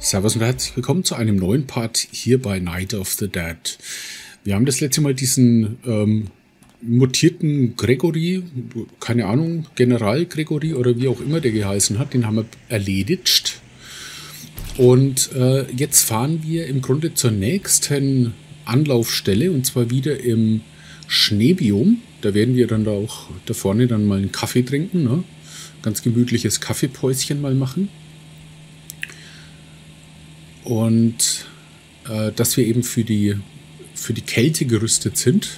Servus und herzlich willkommen zu einem neuen Part hier bei Night of the Dead. Wir haben das letzte Mal diesen mutierten Gregory, keine Ahnung, General Gregory oder wie auch immer der geheißen hat, den haben wir erledigt. Und jetzt fahren wir im Grunde zur nächsten Anlaufstelle und zwar wieder im Schneebiom. Da werden wir dann da vorne dann mal einen Kaffee trinken, ne? Ganz gemütliches Kaffeepäuschen mal machen. Und dass wir eben für die Kälte gerüstet sind.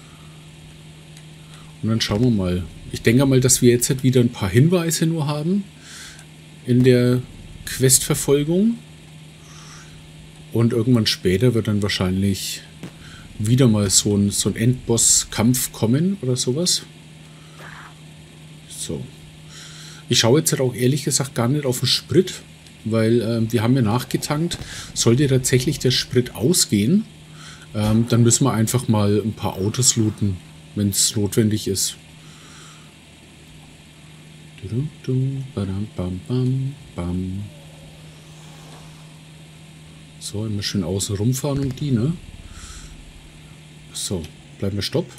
Und dann schauen wir mal. Ich denke mal, dass wir jetzt halt wieder ein paar Hinweise nur haben in der Questverfolgung. Und irgendwann später wird dann wahrscheinlich wieder mal so ein Endboss-Kampf kommen oder sowas. So. Ich schaue jetzt halt auch ehrlich gesagt gar nicht auf den Sprit, weil wir haben ja nachgetankt. Sollte tatsächlich der Sprit ausgehen, dann müssen wir einfach mal ein paar Autos looten, wenn es notwendig ist. So, immer schön außen rumfahren und die, ne? So, bleiben wir Stopp.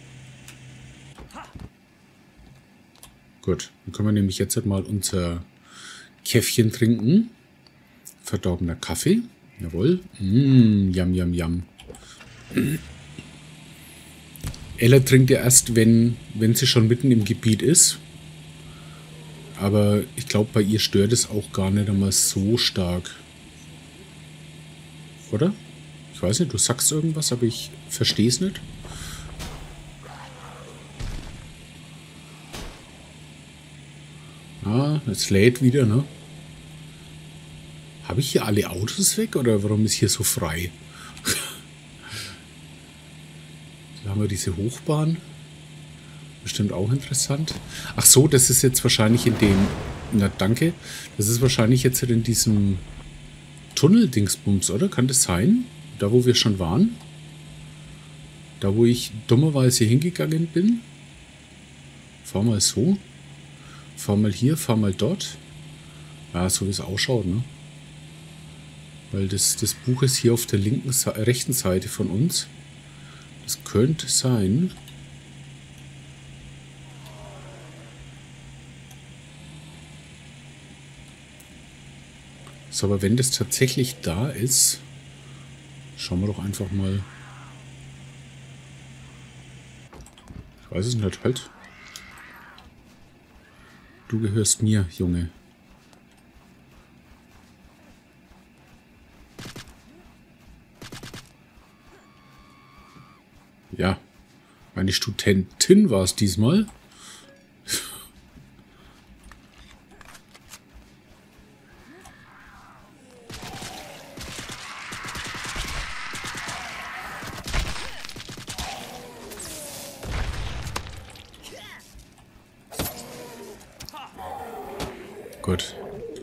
Gut, dann können wir nämlich jetzt halt mal unser Käffchen trinken. Verdorbener Kaffee. Jawohl. Yum, yum, yum. Ella trinkt ja erst, wenn sie schon mitten im Gebiet ist. Aber ich glaube, bei ihr stört es auch gar nicht einmal so stark. Oder? Ich weiß nicht, du sagst irgendwas, aber ich verstehe es nicht. Ah, es lädt wieder, ne? Habe ich hier alle Autos weg oder warum ist hier so frei? Da haben wir diese Hochbahn. Bestimmt auch interessant. Ach so, das ist jetzt wahrscheinlich in dem... Na, danke. Das ist wahrscheinlich jetzt in diesem Tunnel-Dingsbums, oder? Kann das sein? Da, wo wir schon waren? Da, wo ich dummerweise hingegangen bin? Fahr mal so. Fahr mal hier, fahr mal dort. Ja, so wie es ausschaut, ne? Weil das Buch ist hier auf der rechten Seite von uns. Das könnte sein. So, aber wenn das tatsächlich da ist, schauen wir doch einfach mal. Ich weiß es nicht, halt. Du gehörst mir, Junge. Ja, meine Studentin war es diesmal. Gut.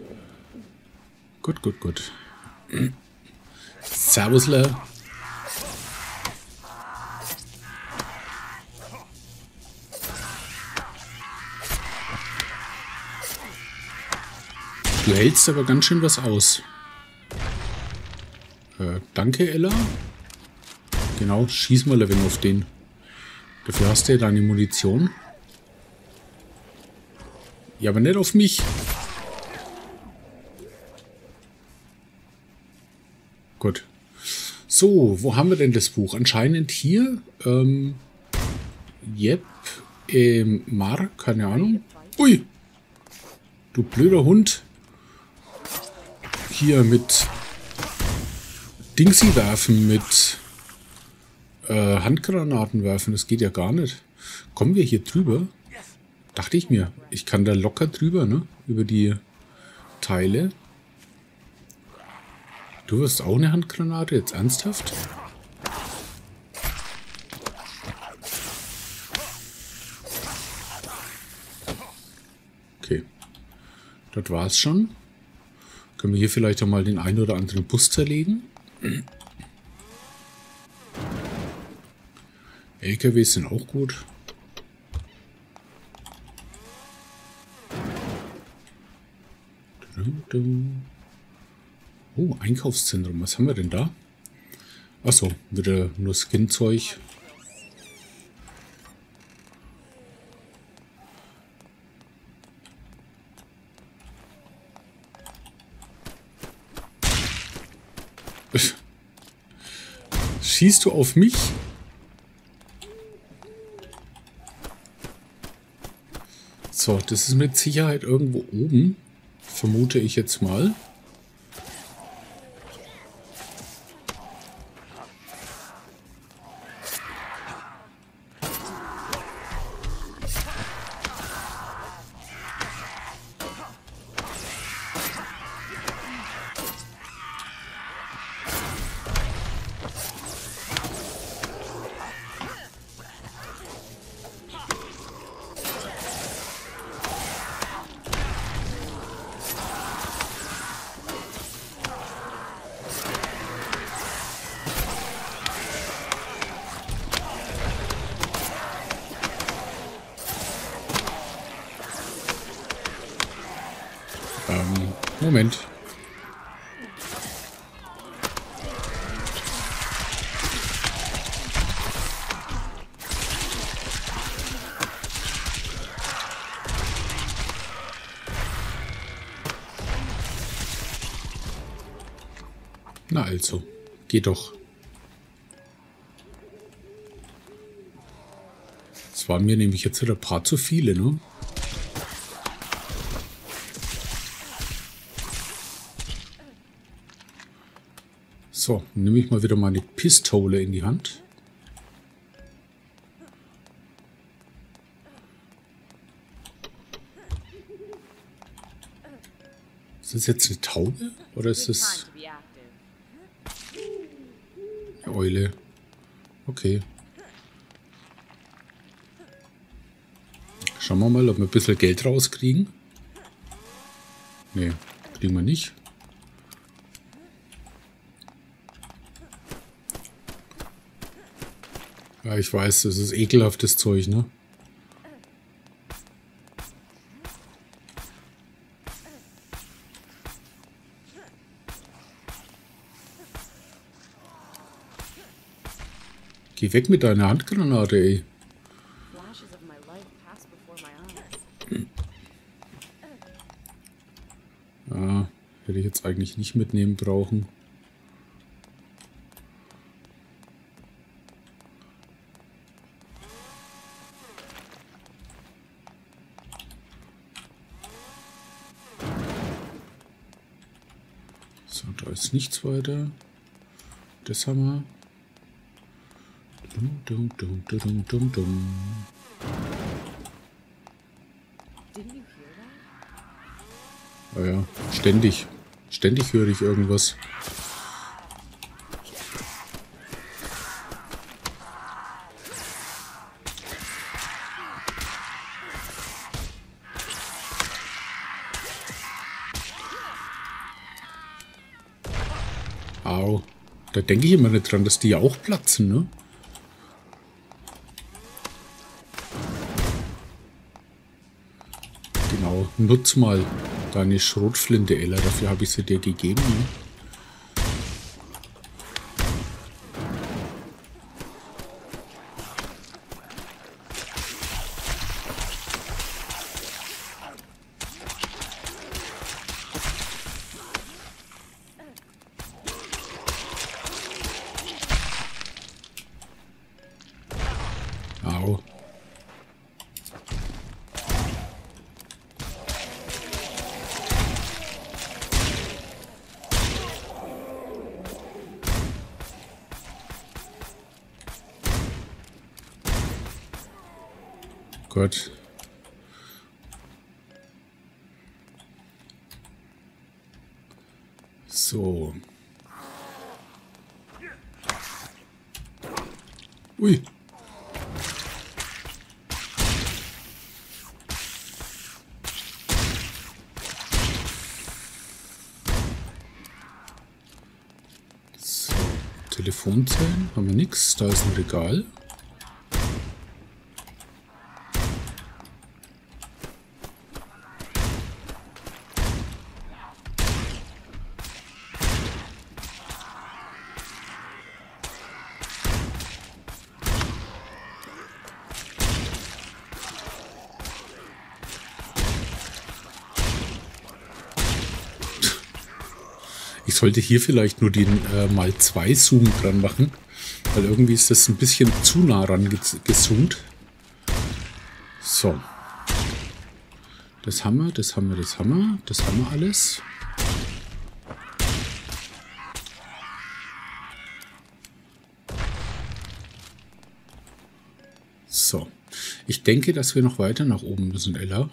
Gut. Servusle. Du hältst aber ganz schön was aus. Danke, Ella. Genau, schieß mal ein wenig auf den. Dafür hast du ja deine Munition. Ja, aber nicht auf mich. Gut. So, wo haben wir denn das Buch? Anscheinend hier. Yep. Mar, keine Ahnung. Ui. Du blöder Hund. Hier mit Dingsy werfen, mit Handgranaten werfen. Das geht ja gar nicht. Kommen wir hier drüber? Dachte ich mir. Ich kann da locker drüber, ne? Über die Teile. Du wirst auch eine Handgranate? Jetzt ernsthaft? Okay. Das war's schon. Können wir hier vielleicht auch mal den einen oder anderen Bus zerlegen? LKWs sind auch gut. Oh, Einkaufszentrum. Was haben wir denn da? Achso, wieder nur Skin-Zeug. Schießt du auf mich? So, das ist mit Sicherheit irgendwo oben. Vermute ich jetzt mal. Moment. Na also, geht doch. Das waren mir nämlich jetzt wieder ein paar zu viele, ne? So, nehme ich mal wieder meine Pistole in die Hand. Ist das jetzt eine Taube? Oder ist das eine Eule? Okay. Schauen wir mal, ob wir ein bisschen Geld rauskriegen. Ne, kriegen wir nicht. Ja, ich weiß, das ist ekelhaftes Zeug, ne? Geh weg mit deiner Handgranate, ey. Ja, hätte ich jetzt eigentlich nicht mitnehmen brauchen. So, da ist nichts weiter. Das haben wir. Dum, dum, dum, dum, dum, dum. Ah ja, ständig. Ständig höre ich irgendwas. Au. Da denke ich immer nicht dran, dass die ja auch platzen, ne? Genau. Nutz mal deine Schrotflinte, Ella. Dafür habe ich sie dir gegeben, ne? Au. Gott. So. Ui. So. Telefonzellen haben wir nichts. Da ist ein Regal. Ich sollte hier vielleicht nur den mal 2 Zoom dran machen, weil irgendwie ist das ein bisschen zu nah ran gezoomt. So. Das haben wir, das haben wir, das haben wir. Das haben wir alles. So. Ich denke, dass wir noch weiter nach oben müssen, Ella.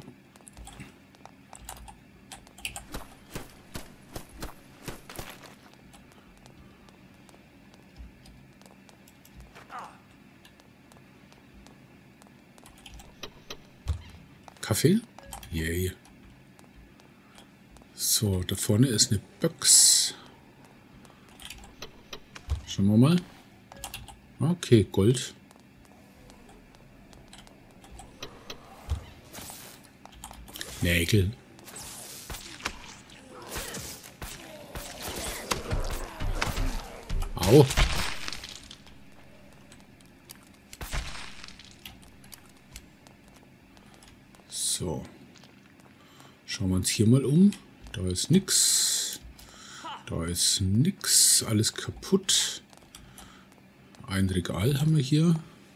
Kaffee? Yay. So, da vorne ist eine Box. Schauen wir mal. Okay, Gold. Nägel. Au. So. Schauen wir uns hier mal um. Da ist nix. Da ist nix. Alles kaputt. Ein Regal haben wir hier.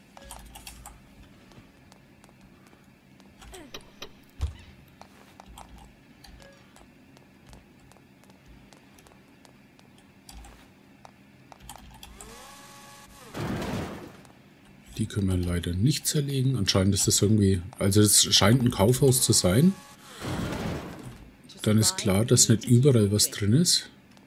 Die können wir leider nicht zerlegen. Anscheinend ist das irgendwie... Also es scheint ein Kaufhaus zu sein. Dann ist klar, dass nicht überall was drin ist.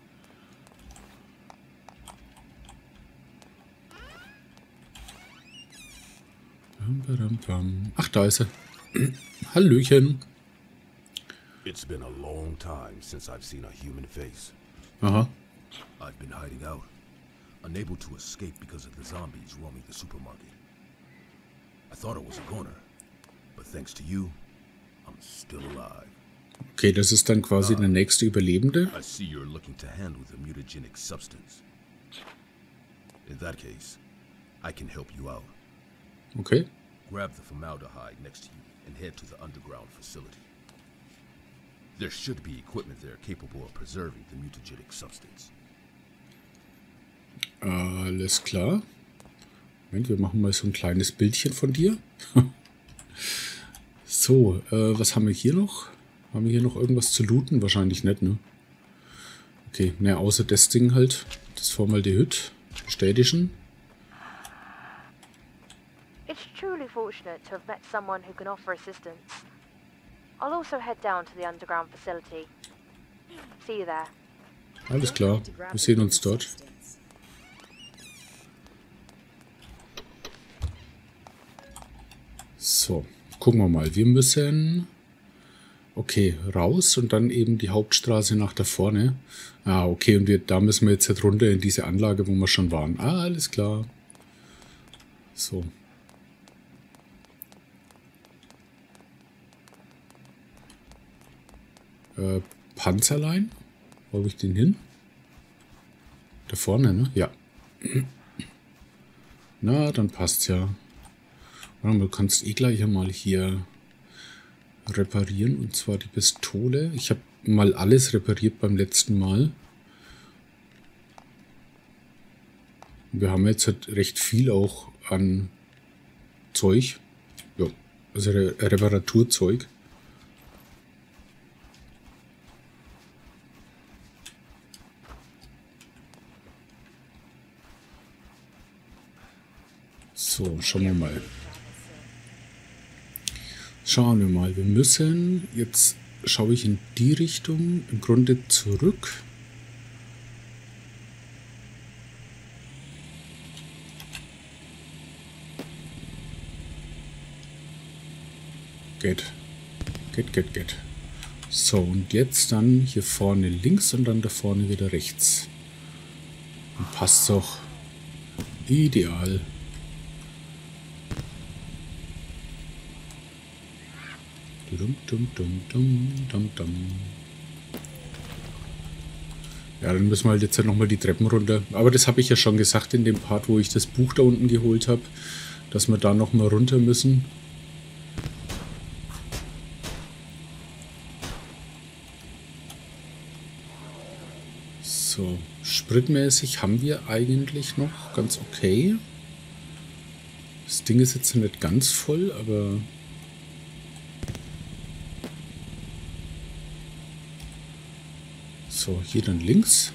Ach, da ist er. Hallöchen. It's been a long time since I've seen a human face. Aha. I've been hiding out, unable to escape because of the zombies roaming the supermarket. I thought I was a goner, but thanks to you, I'm still alive. Okay, das ist dann quasi der nächste Überlebende. I see you're looking to handle the mutagenic substance. In that case, I can help you out. Okay. Grab the formaldehyde next to you and head to the underground facility. There should be equipment there capable of preserving the mutagenic substance. Alles klar. Moment, wir machen mal so ein kleines Bildchen von dir. So, was haben wir hier noch? Haben wir hier noch irgendwas zu looten? Wahrscheinlich nicht, ne? Okay, ne, außer das Ding halt. Das Formaldehyd. Bestätigen. It's truly fortunate to have met someone who can offer assistance. I'll also head down to the underground facility. See you there. Alles klar, wir sehen uns dort. So, gucken wir mal. Wir müssen... Okay, raus und dann eben die Hauptstraße nach da vorne. Ah, okay, und da müssen wir jetzt halt runter in diese Anlage, wo wir schon waren. Ah, alles klar. So. Panzerlein? Wo habe ich den hin? Da vorne, ne? Ja. Na, dann passt's ja. Du kannst eh gleich mal hier reparieren, und zwar die Pistole. Ich habe mal alles repariert beim letzten Mal. Wir haben jetzt halt recht viel auch an Zeug. Ja, also Reparaturzeug. So, schauen wir mal. Schauen wir mal. Wir müssen, jetzt schaue ich in die Richtung, im Grunde zurück. Geht. Geht. So, und jetzt dann hier vorne links und dann da vorne wieder rechts. Und passt doch. Ideal. Ja, dann müssen wir halt jetzt nochmal die Treppen runter. Aber das habe ich ja schon gesagt in dem Part, wo ich das Buch da unten geholt habe, dass wir da nochmal runter müssen. So, spritmäßig haben wir eigentlich noch ganz okay. Das Ding ist jetzt nicht ganz voll, aber... So, hier dann links.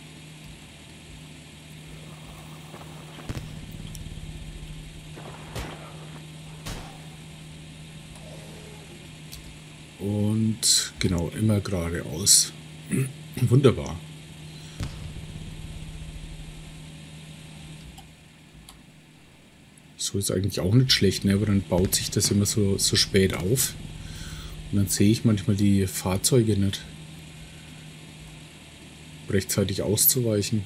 Und genau, immer geradeaus. Wunderbar. So ist eigentlich auch nicht schlecht, ne? Aber dann baut sich das immer so spät auf. Und dann sehe ich manchmal die Fahrzeuge nicht. Rechtzeitig auszuweichen.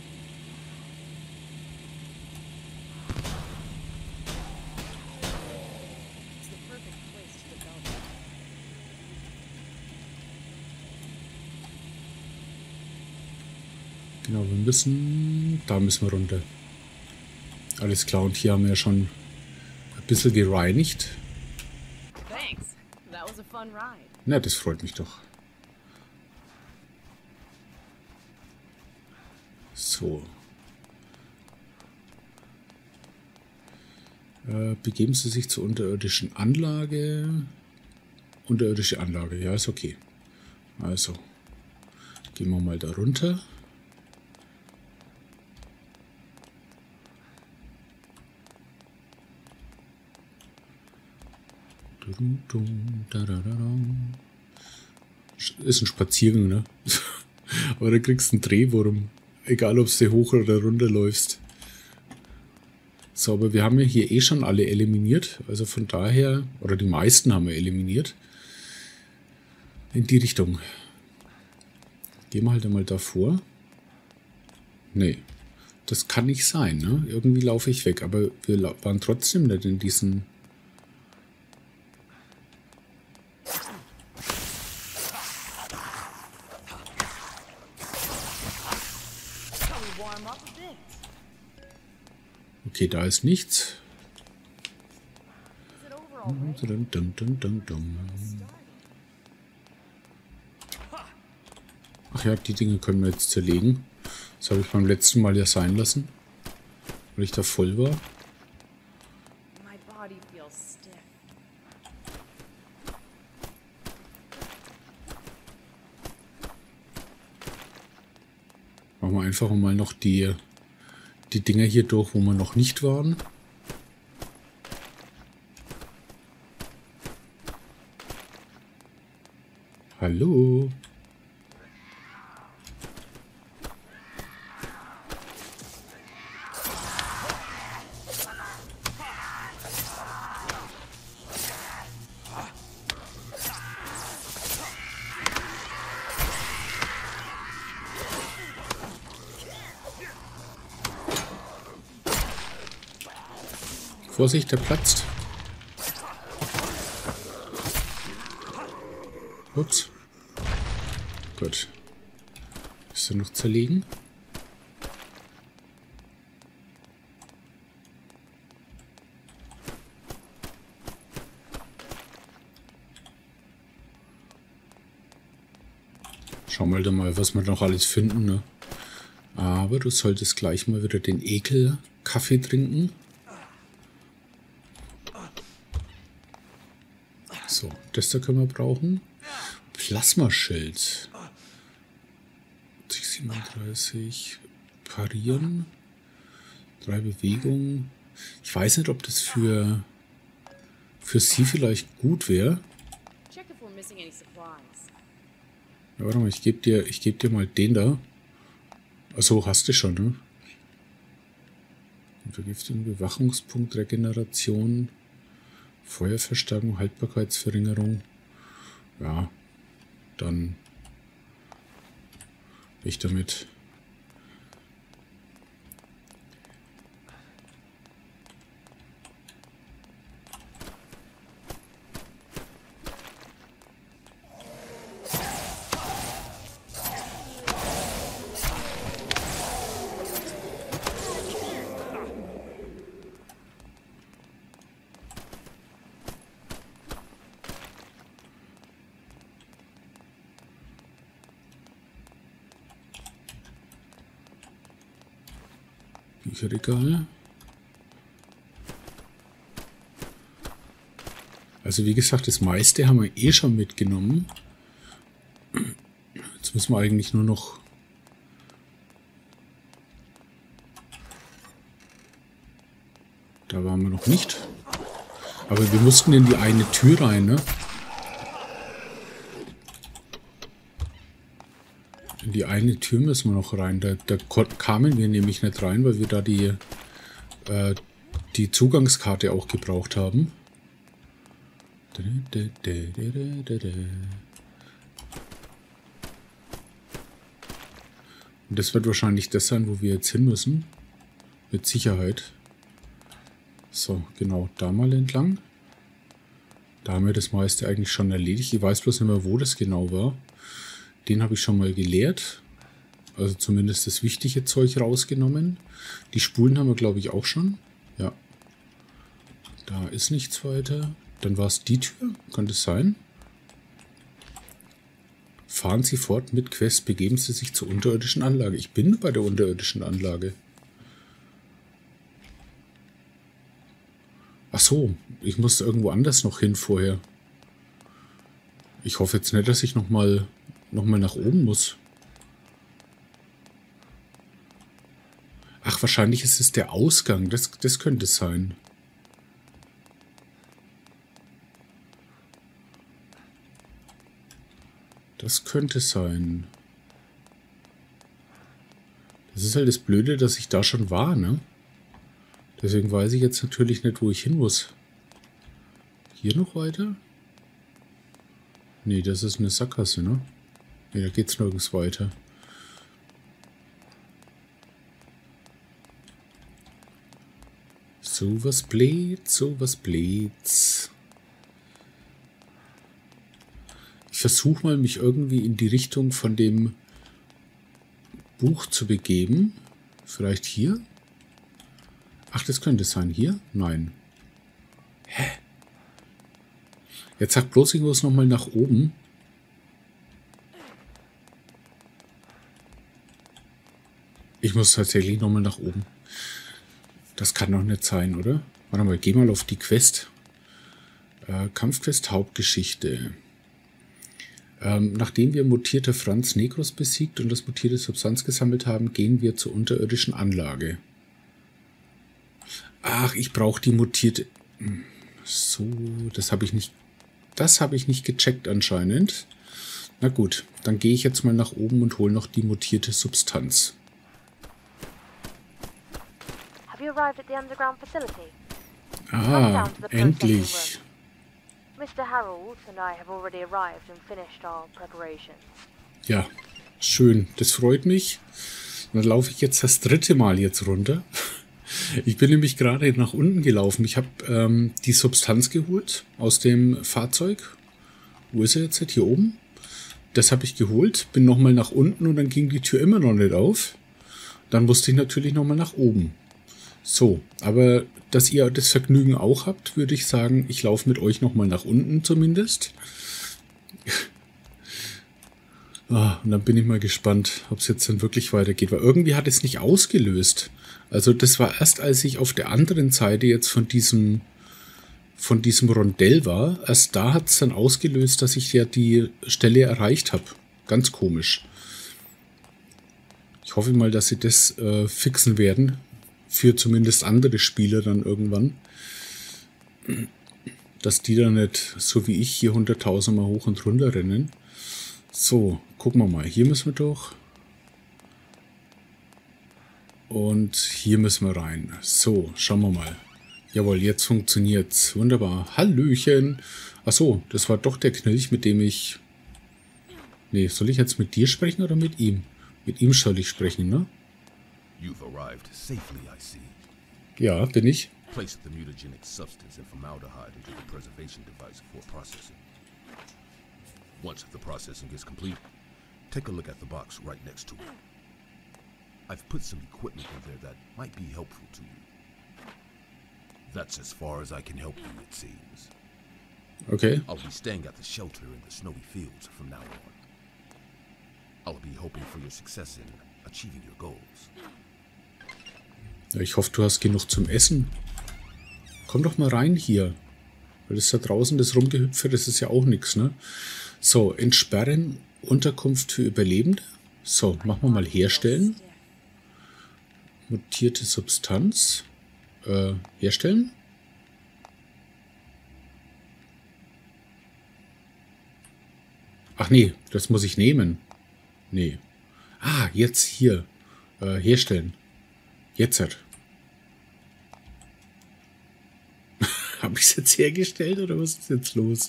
Genau, da müssen wir runter. Alles klar, und hier haben wir ja schon ein bisschen gereinigt. Na, das freut mich doch. So. Begeben Sie sich zur unterirdischen Anlage. Unterirdische Anlage, ja, ist okay. Also, gehen wir mal da runter. Ist ein Spaziergang, ne? Aber da kriegst du einen Drehwurm. Egal, ob du hoch oder runter läufst. So, aber wir haben ja hier eh schon alle eliminiert. Also von daher, oder die meisten haben wir eliminiert. In die Richtung. Gehen wir halt einmal davor. Nee, das kann nicht sein, ne? Irgendwie laufe ich weg. Aber wir waren trotzdem nicht in diesen... Okay, da ist nichts. Ach ja, die Dinge können wir jetzt zerlegen. Das habe ich beim letzten Mal ja sein lassen, weil ich da voll war. Machen wir einfach mal noch die Dinger hier durch, wo wir noch nicht waren. Hallo. Vorsicht, der platzt. Ups. Gut. Ist er noch zerlegen? Schauen wir mal, was wir noch alles finden, ne? Aber du solltest gleich mal wieder den Ekel-Kaffee trinken. So, das da können wir brauchen. Plasmaschild. 37. Parieren. 3 Bewegungen. Ich weiß nicht, ob das für sie vielleicht gut wäre. Ja, warte mal, ich geb dir mal den da. Achso, hast du schon, ne? Vergiftung, Bewachungspunkt, Regeneration, Feuerverstärkung, Haltbarkeitsverringerung. Ja, dann ich damit. Bücherregal. Also wie gesagt, das meiste haben wir eh schon mitgenommen. Jetzt müssen wir eigentlich nur noch... Da waren wir noch nicht. Aber wir mussten in die eine Tür rein, ne? In die eine Tür müssen wir noch rein. Da kamen wir nämlich nicht rein, weil wir da die Zugangskarte auch gebraucht haben. Und das wird wahrscheinlich das sein, wo wir jetzt hin müssen. Mit Sicherheit. So, genau, da mal entlang. Da haben wir das meiste eigentlich schon erledigt. Ich weiß bloß nicht mehr, wo das genau war. Den habe ich schon mal geleert. Also zumindest das wichtige Zeug rausgenommen. Die Spulen haben wir, glaube ich, auch schon. Ja. Da ist nichts weiter. Dann war es die Tür. Könnte es sein? Fahren Sie fort mit Quest. Begeben Sie sich zur unterirdischen Anlage. Ich bin bei der unterirdischen Anlage. Ach so, ich muss irgendwo anders noch hin vorher. Ich hoffe jetzt nicht, dass ich noch mal nach oben muss. Ach, wahrscheinlich ist es der Ausgang. Das könnte es sein. Das könnte sein. Das ist halt das Blöde, dass ich da schon war, ne? Deswegen weiß ich jetzt natürlich nicht, wo ich hin muss. Hier noch weiter? Nee, das ist eine Sackgasse, ne? Nee, da geht's nirgends weiter. So was bläht, so was bläht's. Ich versuche mal, mich irgendwie in die Richtung von dem Buch zu begeben. Vielleicht hier? Ach, das könnte sein. Hier? Nein. Hä? Jetzt sagt bloß irgendwas nochmal nach oben. Ich muss tatsächlich nochmal nach oben. Das kann doch nicht sein, oder? Warte mal, geh mal auf die Quest. Kampfquest Hauptgeschichte. Nachdem wir mutierte Franz Negros besiegt und das mutierte Substanz gesammelt haben, gehen wir zur unterirdischen Anlage. Ach, ich brauche die mutierte... So, das habe ich nicht gecheckt anscheinend. Na gut, dann gehe ich jetzt mal nach oben und hole noch die mutierte Substanz. Ah, endlich. Mr. Harold and I have already arrived and finished our preparations. Ja, schön. Das freut mich. Dann laufe ich jetzt das 3. Mal jetzt runter. Ich bin nämlich gerade nach unten gelaufen. Ich habe die Substanz geholt aus dem Fahrzeug. Wo ist er jetzt? Hier oben. Das habe ich geholt. Bin nochmal nach unten und dann ging die Tür immer noch nicht auf. Dann musste ich natürlich nochmal nach oben. So, aber dass ihr das Vergnügen auch habt, würde ich sagen, ich laufe mit euch nochmal nach unten zumindest. Und dann bin ich mal gespannt, ob es jetzt dann wirklich weitergeht, weil irgendwie hat es nicht ausgelöst. Also das war erst, als ich auf der anderen Seite jetzt von diesem Rondell war, erst da hat es dann ausgelöst, dass ich ja die Stelle erreicht habe. Ganz komisch. Ich hoffe mal, dass sie das fixen werden. Für zumindest andere Spieler dann irgendwann. Dass die dann nicht, so wie ich, hier 100.000 Mal hoch und runter rennen. So, gucken wir mal. Hier müssen wir durch. Und hier müssen wir rein. So, schauen wir mal. Jawohl, jetzt funktioniert's. Wunderbar. Hallöchen. Achso, das war doch der Knilch, mit dem ich... Nee, soll ich jetzt mit dir sprechen oder mit ihm? Mit ihm soll ich sprechen, ne? You've arrived safely, I see. Ja, bin ich. Place the mutagenic substance and formaldehyde into the preservation device for processing. Once the processing is complete, take a look at the box right next to it. I've put some equipment in there that might be helpful to you. That's as far as I can help you, it seems. Okay. I'll be staying at the shelter in the snowy fields from now on. I'll be hoping for your success in achieving your goals. Ja, ich hoffe, du hast genug zum Essen. Komm doch mal rein hier. Weil das da draußen, das Rumgehüpfe, das ist ja auch nichts, ne? So, entsperren, Unterkunft für Überlebende. So, machen wir mal herstellen. Mutierte Substanz. Herstellen. Ach nee, das muss ich nehmen. Nee. Ah, jetzt hier. Herstellen. Jetzt hat. Habe ich es jetzt hergestellt oder was ist jetzt los?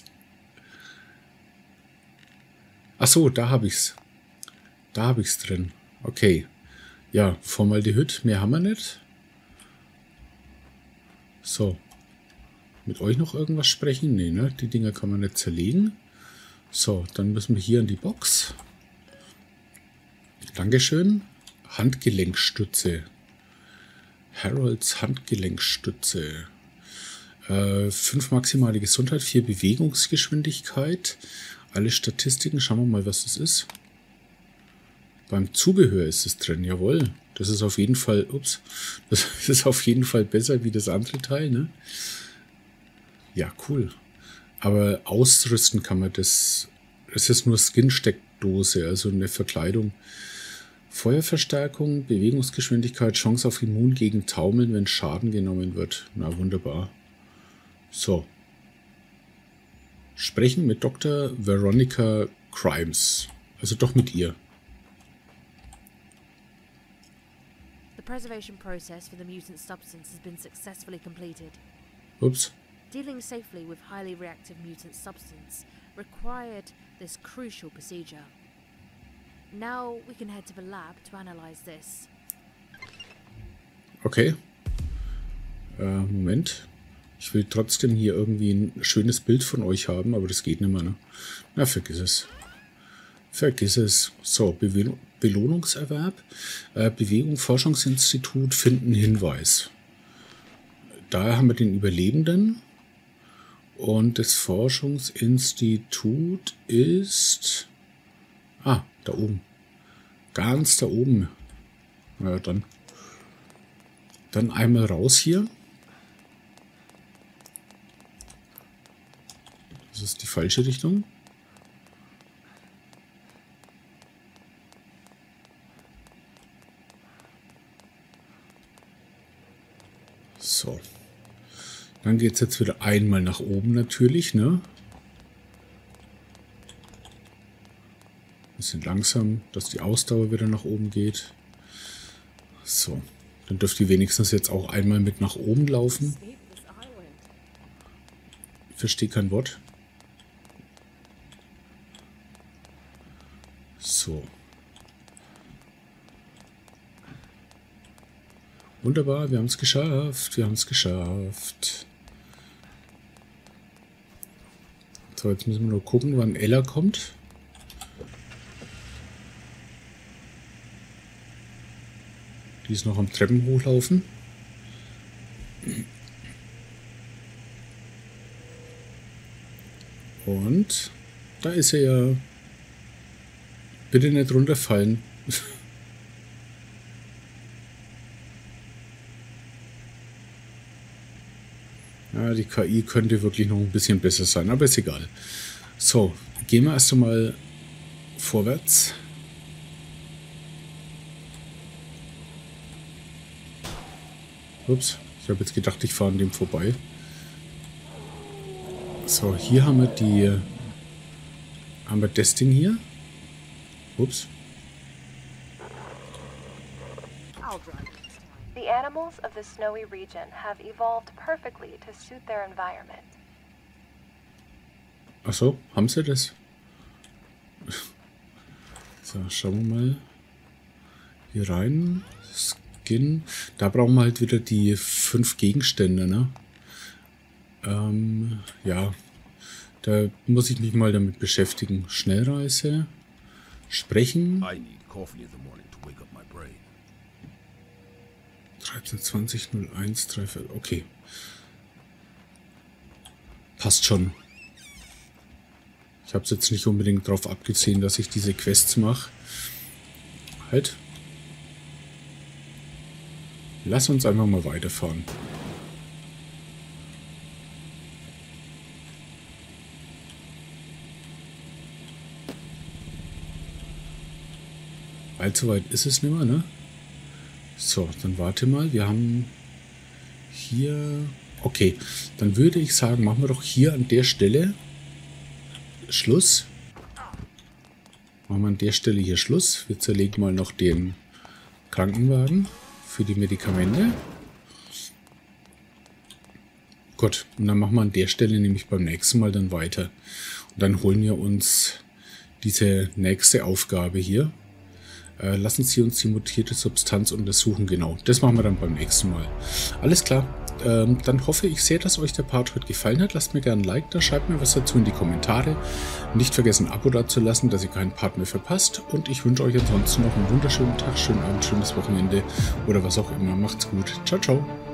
Ach so, da habe ich's. Da habe ich's drin. Okay. Ja, Formaldehyd, mehr haben wir nicht. So. Mit euch noch irgendwas sprechen? Nee, ne? Die Dinger kann man nicht zerlegen. So, dann müssen wir hier in die Box. Dankeschön. Handgelenkstütze. Harolds Handgelenkstütze. 5 maximale Gesundheit, 4 Bewegungsgeschwindigkeit. Alle Statistiken. Schauen wir mal, was das ist. Beim Zubehör ist es drin. Jawohl. Das ist auf jeden Fall, ups, das ist auf jeden Fall besser wie das andere Teil, ne? Ja, cool. Aber ausrüsten kann man das. Das ist nur Skin-Steckdose, also eine Verkleidung. Feuerverstärkung, Bewegungsgeschwindigkeit, Chance auf Immun gegen Taumeln, wenn Schaden genommen wird. Na, wunderbar. So. Sprechen mit Dr. Veronica Grimes. Also doch mit ihr. The preservation process for the mutant substance has been successfully completed. Ups. Dealing safely with highly reactive mutant substance required this crucial procedure. Now we can head to the lab to analyze this. Okay. Moment. Ich will trotzdem hier irgendwie ein schönes Bild von euch haben, aber das geht nicht mehr, ne? Na, vergiss es. Vergiss es. So, Belohnungserwerb. Bewegung, Forschungsinstitut, finden Hinweis. Da haben wir den Überlebenden. Und das Forschungsinstitut ist... Ah, da oben. Ganz da oben. Na ja, dann einmal raus hier. Das ist die falsche Richtung. So. Dann geht es jetzt wieder einmal nach oben natürlich, ne? Bisschen langsam, dass die Ausdauer wieder nach oben geht. So. Dann dürft ihr wenigstens jetzt auch einmal mit nach oben laufen. Ich verstehe kein Wort. So. Wunderbar, wir haben es geschafft. Wir haben es geschafft. So, jetzt müssen wir nur gucken, wann Ella kommt. Die ist noch am Treppen hochlaufen. Und da ist er ja. Bitte nicht runterfallen. Ja, die KI könnte wirklich noch ein bisschen besser sein, aber ist egal. So, gehen wir erst einmal vorwärts. Ups, ich habe jetzt gedacht, ich fahre an dem vorbei. So, hier haben wir das Ding hier. Ups. The animals of the snowy region have evolved perfectly to suit their environment. Ach so, haben sie das? So, schauen wir mal hier rein. Skin. Da brauchen wir halt wieder die 5 Gegenstände, ne? Ja. Da muss ich mich mal damit beschäftigen. Schnellreise. Sprechen. 13.20.01.34. Okay. Passt schon. Ich habe es jetzt nicht unbedingt darauf abgesehen, dass ich diese Quests mache. Halt. Lass uns einfach mal weiterfahren. Allzu weit ist es nicht mehr, ne? So, dann warte mal. Wir haben hier... Okay, dann würde ich sagen, machen wir doch hier an der Stelle Schluss. Machen wir an der Stelle hier Schluss. Wir zerlegen mal noch den Krankenwagen für die Medikamente. Gut, und dann machen wir an der Stelle nämlich beim nächsten Mal dann weiter. Und dann holen wir uns diese nächste Aufgabe hier. Lassen Sie uns die mutierte Substanz untersuchen. Genau, das machen wir dann beim nächsten Mal. Alles klar. Dann hoffe ich sehr, dass euch der Part heute gefallen hat. Lasst mir gerne ein Like da, schreibt mir was dazu in die Kommentare. Nicht vergessen, ein Abo dazulassen, dass ihr keinen Part mehr verpasst. Und ich wünsche euch ansonsten noch einen wunderschönen Tag, schönen Abend, schönes Wochenende oder was auch immer. Macht's gut. Ciao, ciao.